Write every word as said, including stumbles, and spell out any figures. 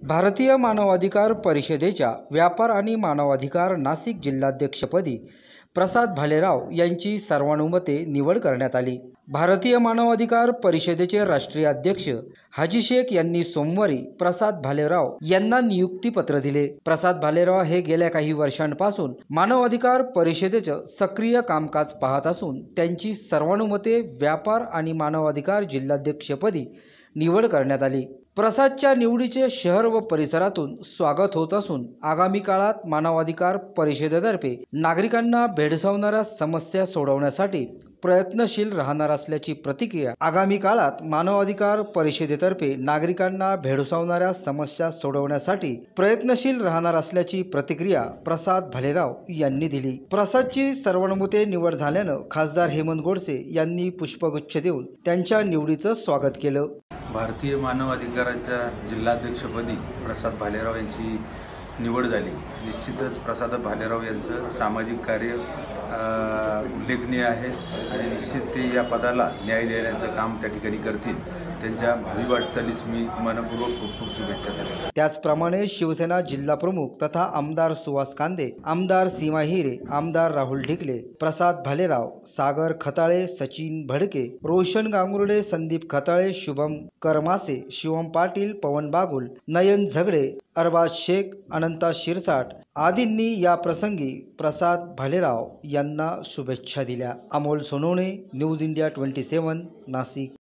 भारतीय मानवाधिकार परिषदेच्या व्यापार आणि मानवाधिकार नाशिक जिल्हाध्यक्षपदी प्रसाद भालेराव यांची सर्वानुमते निवड करण्यात आली। भारतीय मानवाधिकार परिषदेचे राष्ट्रीय अध्यक्ष हाजी शेख यांनी सोमवारी प्रसाद भालेराव यांना नियुक्तीपत्र दिले। प्रसाद भालेराव हे गेल्या काही वर्षांपासून मानवाधिकार परिषदेचे सक्रिय कामकाज पाहत असून त्यांची सर्वानुमते व्यापार आणि मानवाधिकार जिल्हाध्यक्षपदी निवड करण्यात आली। प्रसादच्या निवडीचे शहर व परिसरातून स्वागत होत असून आगामी काळात मानवाधिकार परिषदेतर्फे नागरिकांना भेडसावणाऱ्या समस्या सोडवण्यासाठी प्रयत्नशील राहणार असल्याची प्रतिक्रिया आगामी काळात मानवाधिकार परिषदेतर्फे नागरिकांना भेडसावणाऱ्या समस्या सोडवण्यासाठी प्रयत्नशील राहणार असल्याची प्रतिक्रिया प्रसाद भालेराव यांनी दिली। प्रसादची सर्वानुमते निवड झाल्याने खासदार हेमंत गोडसे यांनी पुष्पगुच्छ देऊन त्यांच्या निवडीचं स्वागत केलं। भारतीय मानवाधिकाराच्या जिल्हाध्यक्षपदी प्रसाद भालेराव यांची निवड झाली। निश्चितच प्रसाद भालेराव यांचं सामाजिक कार्य उल्लेखनीय आहे आणि निश्चित ते या पदाला न्याय देण्याचं काम त्या ठिकाणी करतील। त्यांच्या भावी वाटचालीस मी मनपूर्वक खूप खूप शुभेच्छा देतो। त्याचप्रमाणे शिवसेना जिल्हा प्रमुख तथा आमदार सुहास कांदे, आमदार सीमा हिरे, आमदार राहुल ढिकले, प्रसाद भालेराव, सागर खताळे, सचिन भडके, रोशन गांगुर्डे, संदीप खताळे, शुभम करमासे, शिवम पाटील, पवन बागुल, नयन झगडे, अरबाज शेख, अनंता शिरसाट आदींनी या प्रसंगी प्रसाद भालेराव यांना शुभेच्छा दिल्या। अमोल सोनवणे, न्यूज इंडिया सत्तावीस, नाशिक।